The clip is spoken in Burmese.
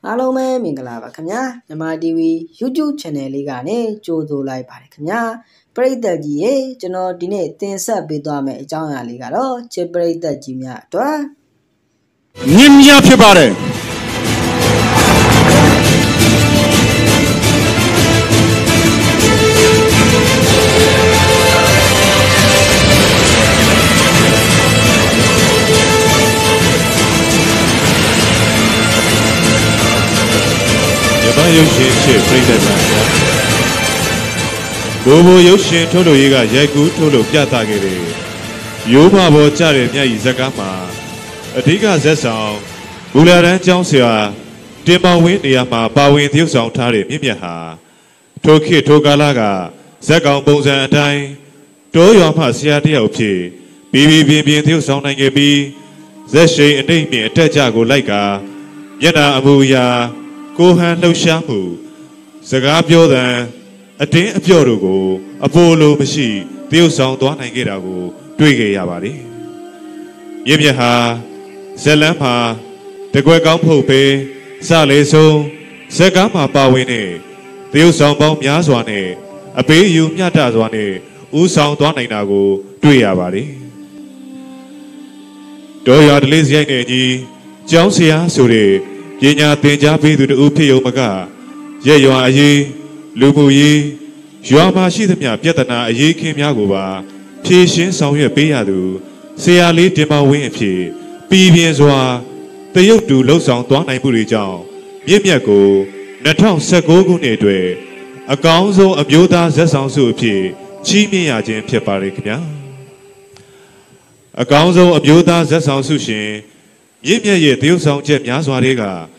အားလုံးပဲမင်္ဂလာပါခင်ဗျာမြန်မာ TV YouTube Channel လေးကနေကြိုဆိုလိုက်ပါတယ်ခင်ဗျာပရိသတ်ကြီးရေကျွန်တော်ဒီနေ့တင်ဆက်ပေးသွားမယ့်အကြောင်းအရာလေးကတော့ချစ်ပရိသတ်ကြီးများအတွက်မြင့်မြတ်ဖြစ်ပါတယ်ရုပ်ရှင်ချစ်ပြိတ္တများဘိုးဘိုးရုပ်ရှင်ထုတ်လို့ရေးကရိုက်ကူးထုတ်လို့ပြသခဲ့တယ်ရိုးမပေါ်ကြတဲ့မျက်ရည်ဇက်ကားမှာအဓိကဇက်ဆောင်ဘူလာရန်ကျောင်းဆရာတင်မောင်ဝင်းနေရာမှာပါဝင်သရုပ်ဆောင်ထားတဲ့မြင့်မြတ်ဟာထိုခေတ်ထိုကာလကဇက်ကောင်ပုံစံအတိုင်းတိုးရွာမှဆရာတယောက်ဖြစ်ပြီးပြင်းသရုပ်ဆောင်နိုင်ခဲ့ပြီးဇက်ရှိန်အတိတ်မြင့်အတက်ကြကိုလိုက်ကမျက်နှာအမူအရာကိုဟန်လှုပ်ရှားမှုစကားပြောတဲ့အတင်းအပြော့တို့ကိုအပိုလိုမရှိတရုပ်ဆောင်သွားနိုင်ခဲ့တာကိုတွေ့ခဲ့ရပါတယ်။မြင့်မြတ်ဟာဇက်လန်းမှာတကွက်ကောင်းဖုတ်ပဲစလေဆုံးဇက်ကားမှာပါဝင်တဲ့တရုပ်ဆောင်ပေါင်းများစွာနဲ့အပေးယူမျှတစွာနဲ့ဦးဆောင်သွားနိုင်တာကိုတွေ့ရပါတယ်။တော်ရဒလေးစရိုက်နဲ့ကြီးကျောင်းဆရာဆိုတဲ့ပညာသင်ကြားပေးသူတို့ဖြစ်ရုံမကရဲ့ရွာအရေးလူမှုရေးရွာမှာရှိသမျှပြဿနာအရေးခင်းများကိုပါဖြေရှင်းဆောင်ရွက်ပေးရသူဆရာလေးတင်မောင်ဝင်းအဖြစ်ပြည်ပြင်းစွာတရုတ်တူလှုပ်ဆောင်သွားနိုင်မှုတွေကြောင့်မြင့်မြတ်ကို2019ခုနှစ်အတွက်အကောင်းဆုံးအမျိုးသားဇက်ဆောင်ဆုအဖြစ်ချီးမြှင့်ရခြင်းဖြစ်ပါတယ်ခင်ဗျာအကောင်းဆုံးအမျိုးသားဇက်ဆောင်ဆုရှင်မြင့်မြတ်ရဲ့တရုတ်ဆောင်ချက်များစွာတွေက